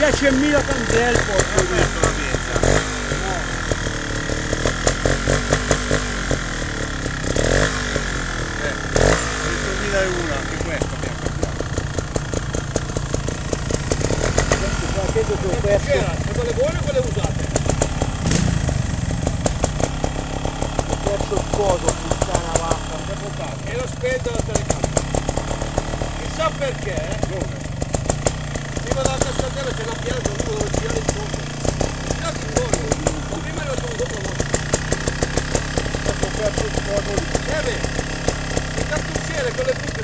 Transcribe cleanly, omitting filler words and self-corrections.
10.000 candele porco di. La piezza. 100.001 anche questo abbiamo cambiato. C'era, sono quelle buone o quelle usate? Ho perso il coso, puttana vacca. E lo spento la telecamera. Chissà perché, Dove? prima della cascatella c'è una pianta dove tirare il fondo. Tirate il fondo, ma prima ero dopo molto. Ho perso il coso lì. Il cartucciere con le buche